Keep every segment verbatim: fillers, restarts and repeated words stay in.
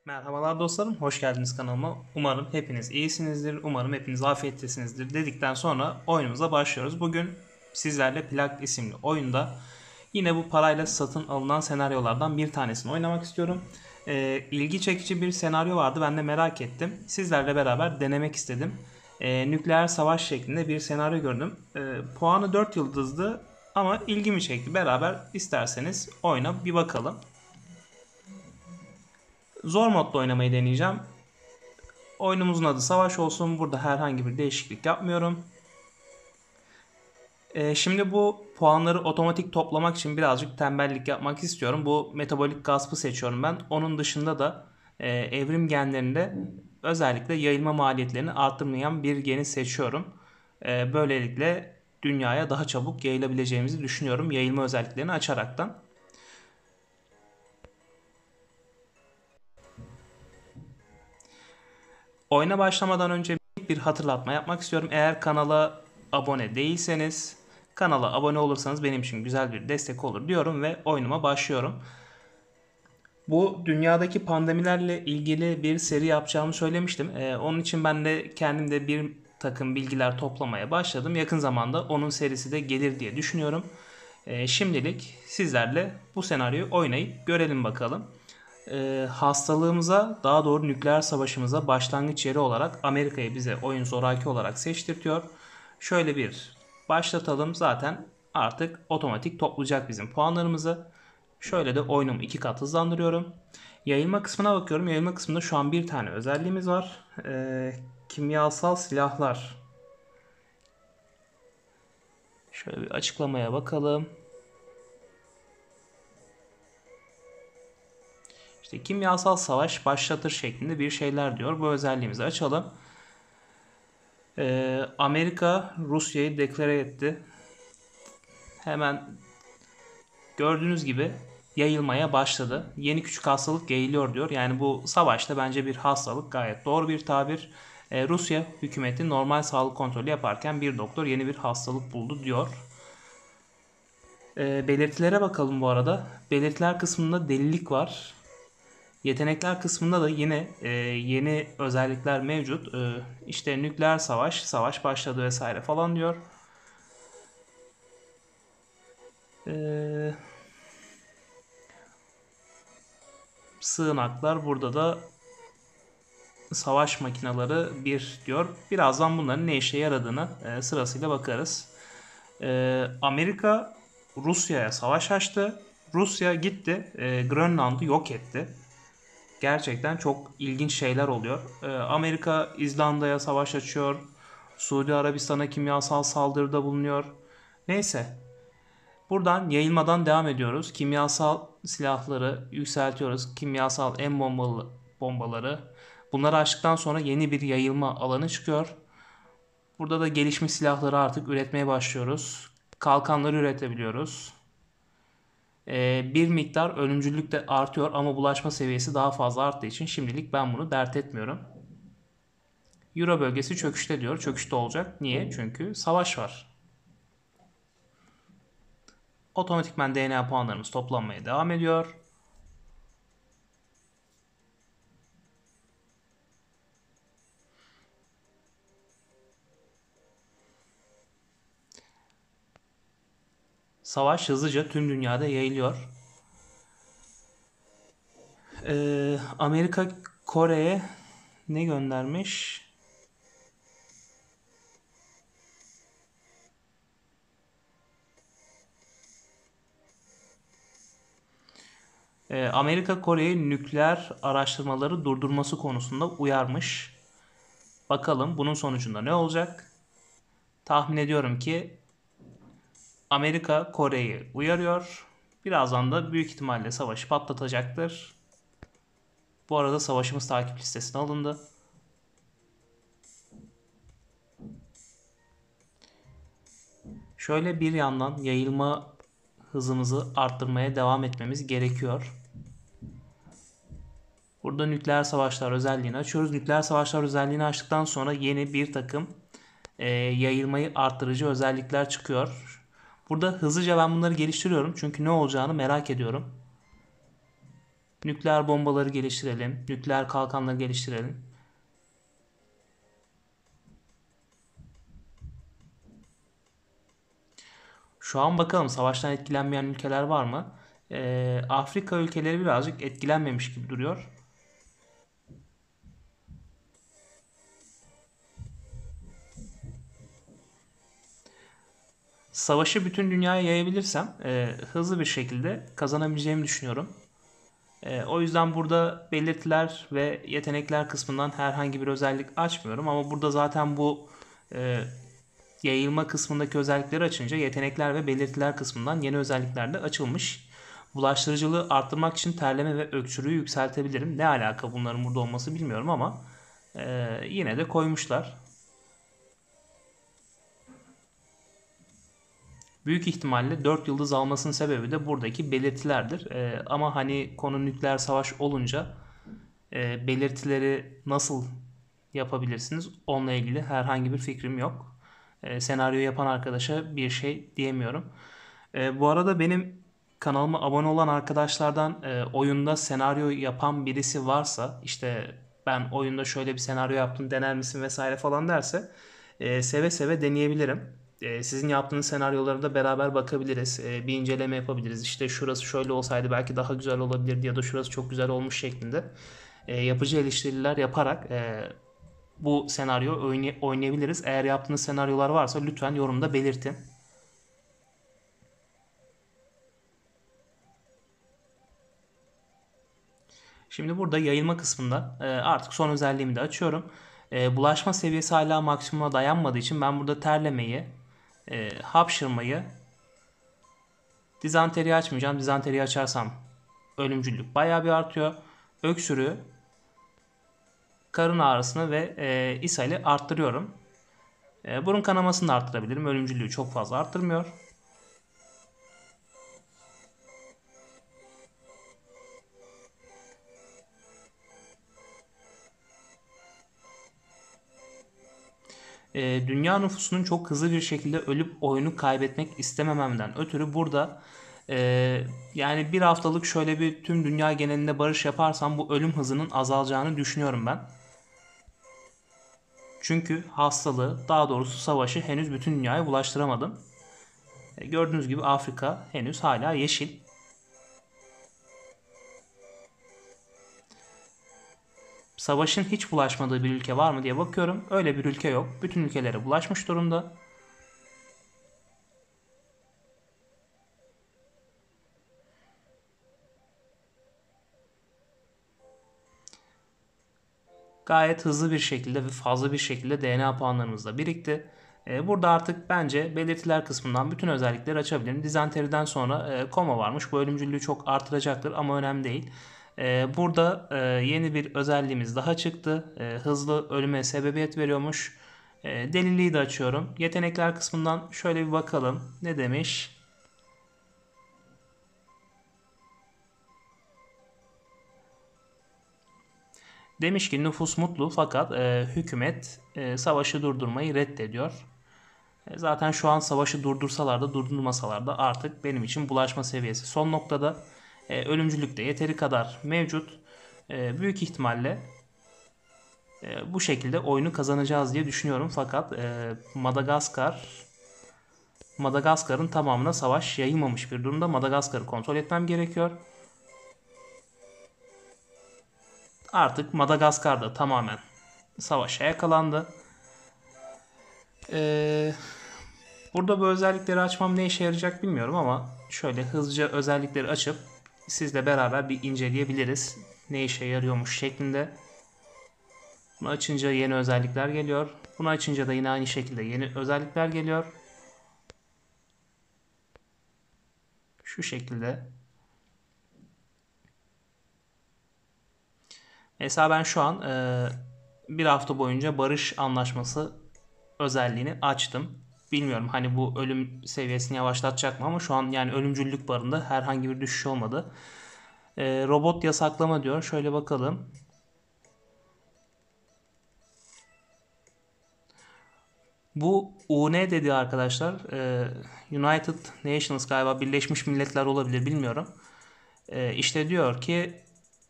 Merhabalar dostlarım, hoş geldiniz kanalıma. Umarım hepiniz iyisinizdir, umarım hepiniz afiyettesinizdir dedikten sonra oyunumuza başlıyoruz. Bugün sizlerle Plak isimli oyunda yine bu parayla satın alınan senaryolardan bir tanesini oynamak istiyorum. Ee, ilgi çekici bir senaryo vardı, ben de merak ettim. Sizlerle beraber denemek istedim. Ee, nükleer savaş şeklinde bir senaryo gördüm. Ee, puanı dört yıldızdı ama ilgimi çekti. Beraber isterseniz oyuna bir bakalım. Zor modda oynamayı deneyeceğim. Oyunumuzun adı Savaş olsun. Burada herhangi bir değişiklik yapmıyorum. Ee, şimdi bu puanları otomatik toplamak için birazcık tembellik yapmak istiyorum. Bu metabolik gaspı seçiyorum ben. Onun dışında da e, evrim genlerinde özellikle yayılma maliyetlerini arttırmayan bir geni seçiyorum. E, böylelikle dünyaya daha çabuk yayılabileceğimizi düşünüyorum. Yayılma özelliklerini açaraktan. Oyuna başlamadan önce bir hatırlatma yapmak istiyorum. Eğer kanala abone değilseniz kanala abone olursanız benim için güzel bir destek olur diyorum ve oyunuma başlıyorum. Bu dünyadaki pandemilerle ilgili bir seri yapacağımı söylemiştim. Ee, onun için ben de kendimde bir takım bilgiler toplamaya başladım. Yakın zamanda onun serisi de gelir diye düşünüyorum. Ee, şimdilik sizlerle bu senaryoyu oynayıp görelim bakalım. Ee, hastalığımıza, daha doğru nükleer savaşımıza başlangıç yeri olarak Amerika'yı bize oyun zoraki olarak seçtirtiyor. Şöyle bir başlatalım, zaten artık otomatik toplayacak bizim puanlarımızı. Şöyle de oyunumu iki kat hızlandırıyorum. Yayılma kısmına bakıyorum. Yayılma kısmında şu an bir tane özelliğimiz var. Ee, kimyasal silahlar. Şöyle bir açıklamaya bakalım. İşte kimyasal savaş başlatır şeklinde bir şeyler diyor. Bu özelliğimizi açalım. Ee, Amerika Rusya'yı deklare etti. Hemen gördüğünüz gibi yayılmaya başladı. Yeni küçük hastalık yayılıyor diyor. Yani bu savaşta bence bir hastalık gayet doğru bir tabir. Ee, Rusya hükümeti normal sağlık kontrolü yaparken bir doktor yeni bir hastalık buldu diyor. Ee, belirtilere bakalım bu arada. Belirtiler kısmında delilik var. Yetenekler kısmında da yine e, yeni özellikler mevcut. E, işte nükleer savaş, savaş başladı vesaire falan diyor. E, sığınaklar, burada da savaş makineleri bir diyor. Birazdan bunların ne işe yaradığını e, sırasıyla bakarız. E, Amerika Rusya'ya savaş açtı. Rusya gitti e, Grönland'ı yok etti. Gerçekten çok ilginç şeyler oluyor. E, Amerika İzlanda'ya savaş açıyor. Suudi Arabistan'a kimyasal saldırıda bulunuyor. Neyse. Buradan yayılmadan devam ediyoruz. Kimyasal silahları yükseltiyoruz. Kimyasal en bombalı bombaları. Bunları açtıktan sonra yeni bir yayılma alanı çıkıyor. Burada da gelişmiş silahları artık üretmeye başlıyoruz. Kalkanları üretebiliyoruz. Ee, bir miktar ölümcüllük de artıyor ama bulaşma seviyesi daha fazla arttığı için şimdilik ben bunu dert etmiyorum. Euro bölgesi çöküşte diyor. Çöküşte olacak. Niye? Çünkü savaş var. Otomatikman D N A puanlarımız toplanmaya devam ediyor. Savaş hızlıca tüm dünyada yayılıyor. Ee, Amerika Kore'ye ne göndermiş? Ee, Amerika Kore'yi nükleer araştırmaları durdurması konusunda uyarmış. Bakalım bunun sonucunda ne olacak? Tahmin ediyorum ki Amerika Kore'yi uyarıyor. Birazdan da büyük ihtimalle savaşı patlatacaktır. Bu arada savaşımız takip listesine alındı. Şöyle bir yandan yayılma hızımızı arttırmaya devam etmemiz gerekiyor. Burada nükleer savaşlar özelliğini açıyoruz. Nükleer savaşlar özelliğini açtıktan sonra yeni bir takım e, yayılmayı arttırıcı özellikler çıkıyor. Burada hızlıca ben bunları geliştiriyorum. Çünkü ne olacağını merak ediyorum. Nükleer bombaları geliştirelim. Nükleer kalkanları geliştirelim. Şu an bakalım savaştan etkilenmeyen ülkeler var mı? Ee, Afrika ülkeleri birazcık etkilenmemiş gibi duruyor. Savaşı bütün dünyaya yayabilirsem e, hızlı bir şekilde kazanabileceğimi düşünüyorum. E, o yüzden burada belirtiler ve yetenekler kısmından herhangi bir özellik açmıyorum. Ama burada zaten bu e, yayılma kısmındaki özellikleri açınca yetenekler ve belirtiler kısmından yeni özellikler de açılmış. Bulaştırıcılığı arttırmak için terleme ve öksürüğü yükseltebilirim. Ne alaka bunların burada olması bilmiyorum ama e, yine de koymuşlar. Büyük ihtimalle dört yıldız almasının sebebi de buradaki belirtilerdir. Ee, ama hani konu nükleer savaş olunca e, belirtileri nasıl yapabilirsiniz? Onunla ilgili herhangi bir fikrim yok. E, senaryo yapan arkadaşa bir şey diyemiyorum. E, bu arada benim kanalıma abone olan arkadaşlardan e, oyunda senaryo yapan birisi varsa işte ben oyunda şöyle bir senaryo yaptım dener misin vesaire falan derse e, seve seve deneyebilirim. E, sizin yaptığınız senaryolara da beraber bakabiliriz. E, bir inceleme yapabiliriz. İşte şurası şöyle olsaydı belki daha güzel olabilirdi ya da şurası çok güzel olmuş şeklinde e, yapıcı eleştiriler yaparak e, bu senaryo oynay- oynayabiliriz. Eğer yaptığınız senaryolar varsa lütfen yorumda belirtin. Şimdi burada yayılma kısmında e, artık son özelliğimi de açıyorum. E, bulaşma seviyesi hala maksimuma dayanmadığı için ben burada terlemeyi, e, hapşırmayı, dizanteriyi açmayacağım. Dizanteriyi açarsam ölümcüllük bayağı bir artıyor. Öksürüğü, karın ağrısını ve e, ishali arttırıyorum. E, burun kanamasını da arttırabilirim. Ölümcüllüğü çok fazla arttırmıyor. e, dünya nüfusunun çok hızlı bir şekilde ölüp oyunu kaybetmek istemememden ötürü burada e, yani bir haftalık şöyle bir tüm dünya genelinde barış yaparsam bu ölüm hızının azalacağını düşünüyorum ben. Çünkü hastalığı, daha doğrusu savaşı henüz bütün dünyaya bulaştıramadım. E, gördüğünüz gibi Afrika henüz hala yeşil. Savaşın hiç bulaşmadığı bir ülke var mı diye bakıyorum. Öyle bir ülke yok. Bütün ülkelere bulaşmış durumda. Gayet hızlı bir şekilde ve fazla bir şekilde D N A puanlarımız da birikti. E, Burada artık bence belirtiler kısmından bütün özellikleri açabilirim. Dizenteriden sonra e, koma varmış. Bu ölümcüllüğü çok artıracaktır ama önemli değil. E, Burada e, yeni bir özelliğimiz daha çıktı. E, Hızlı ölüme sebebiyet veriyormuş. E, Deliliği de açıyorum. Yetenekler kısmından şöyle bir bakalım. Ne demiş? Demiş ki nüfus mutlu fakat e, hükümet e, savaşı durdurmayı reddediyor. E, Zaten şu an savaşı durdursalar da durdurmasalar da artık benim için bulaşma seviyesi son noktada. E, ölümcülük de yeteri kadar mevcut. E, büyük ihtimalle e, bu şekilde oyunu kazanacağız diye düşünüyorum. Fakat e, Madagaskar Madagaskar'ın tamamına savaş yayılmamış bir durumda. Madagaskar'ı kontrol etmem gerekiyor. Artık Madagaskar da tamamen savaşa yakalandı. Eee Burada bu özellikleri açmam ne işe yarayacak bilmiyorum ama şöyle hızlıca özellikleri açıp sizle beraber bir inceleyebiliriz. Ne işe yarıyormuş şeklinde. Bunu açınca yeni özellikler geliyor. Bunu açınca da yine aynı şekilde yeni özellikler geliyor. Şu şekilde. Mesela ben şu an e, bir hafta boyunca barış anlaşması özelliğini açtım. Bilmiyorum hani bu ölüm seviyesini yavaşlatacak mı ama şu an yani ölümcüllük barında herhangi bir düşüş olmadı. E, robot yasaklama diyor. Şöyle bakalım. Bu U N dedi arkadaşlar. E, United Nations galiba Birleşmiş Milletler olabilir bilmiyorum. E, işte diyor ki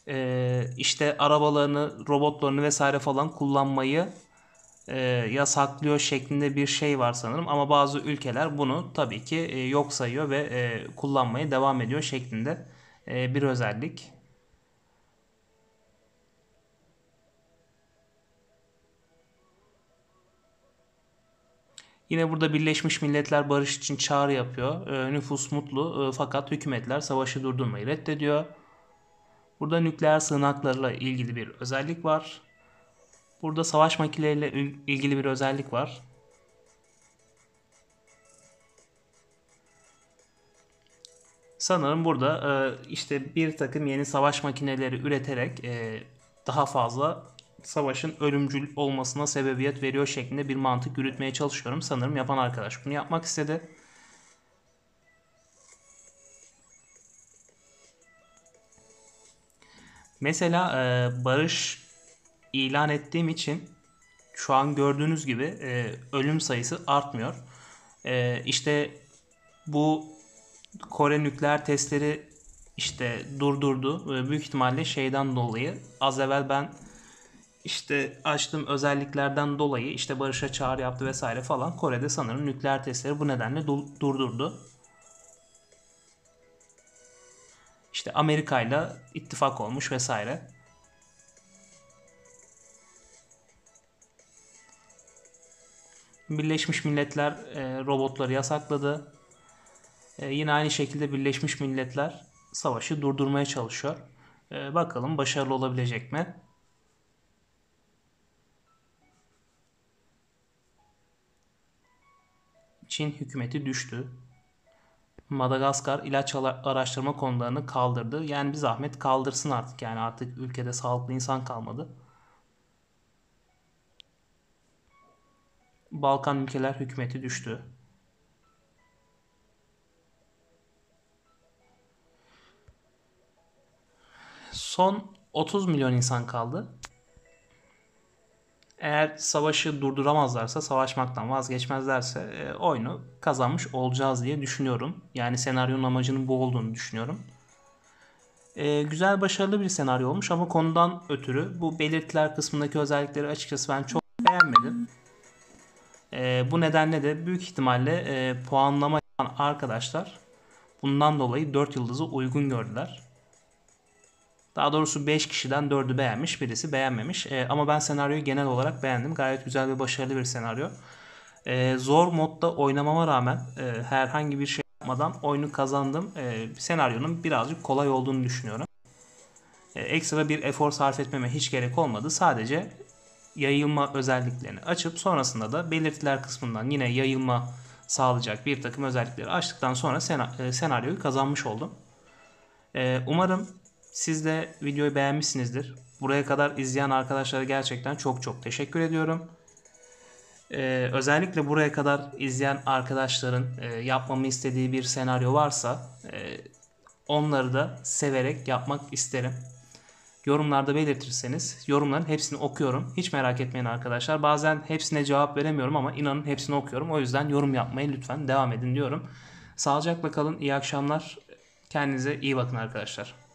e, işte arabalarını, robotlarını vesaire falan kullanmayı e, yasaklıyor şeklinde bir şey var sanırım. Ama bazı ülkeler bunu tabii ki e, yok sayıyor ve e, kullanmaya devam ediyor şeklinde e, bir özellik. Yine burada Birleşmiş Milletler barış için çağrı yapıyor. E, nüfus mutlu, e, fakat hükümetler savaşı durdurmayı reddediyor. Burada nükleer sığınaklarla ilgili bir özellik var. Burada savaş makineleriyle ilgili bir özellik var. Sanırım burada e, işte bir takım yeni savaş makineleri üreterek e, daha fazla savaşın ölümcül olmasına sebebiyet veriyor şeklinde bir mantık yürütmeye çalışıyorum. Sanırım yapan arkadaş bunu yapmak istedi. Mesela e, barış ilan ettiğim için şu an gördüğünüz gibi e, ölüm sayısı artmıyor. E, işte bu Kore nükleer testleri işte durdurdu. Ve büyük ihtimalle şeyden dolayı az evvel ben işte açtığım özelliklerden dolayı işte barışa çağrı yaptı vesaire falan. Kore'de sanırım nükleer testleri bu nedenle durdurdu. İşte Amerika ile ittifak olmuş vesaire. Birleşmiş Milletler e, robotları yasakladı. E, yine aynı şekilde Birleşmiş Milletler savaşı durdurmaya çalışıyor. E, bakalım başarılı olabilecek mi? Çin hükümeti düştü. Madagaskar ilaç araştırma konularını kaldırdı. Yani bir zahmet kaldırsın artık. Yani artık ülkede sağlıklı insan kalmadı. Balkan ülkeler hükümeti düştü. Son otuz milyon insan kaldı. Eğer savaşı durduramazlarsa, savaşmaktan vazgeçmezlerse e, oyunu kazanmış olacağız diye düşünüyorum. Yani senaryonun amacının bu olduğunu düşünüyorum. E, güzel, başarılı bir senaryo olmuş ama konudan ötürü bu belirtiler kısmındaki özellikleri açıkçası ben çok beğenmedim. E, bu nedenle de büyük ihtimalle e, puanlama yapan arkadaşlar bundan dolayı dört yıldızı uygun gördüler. Daha doğrusu beş kişiden dördü beğenmiş, birisi beğenmemiş. E, ama ben senaryoyu genel olarak beğendim. Gayet güzel ve başarılı bir senaryo. E, zor modda oynamama rağmen e, herhangi bir şey yapmadan oyunu kazandım. E, senaryonun birazcık kolay olduğunu düşünüyorum. E, ekstra bir efor sarf etmeme hiç gerek olmadı. Sadece yayılma özelliklerini açıp sonrasında da belirtiler kısmından yine yayılma sağlayacak bir takım özellikleri açtıktan sonra sena- e, senaryoyu kazanmış oldum. E, umarım siz de videoyu beğenmişsinizdir. Buraya kadar izleyen arkadaşlara gerçekten çok çok teşekkür ediyorum. Ee, özellikle buraya kadar izleyen arkadaşların e, yapmamı istediği bir senaryo varsa e, onları da severek yapmak isterim. Yorumlarda belirtirseniz yorumların hepsini okuyorum. Hiç merak etmeyin arkadaşlar. Bazen hepsine cevap veremiyorum ama inanın hepsini okuyorum. O yüzden yorum yapmayı lütfen devam edin diyorum. Sağlıcakla kalın. İyi akşamlar. Kendinize iyi bakın arkadaşlar.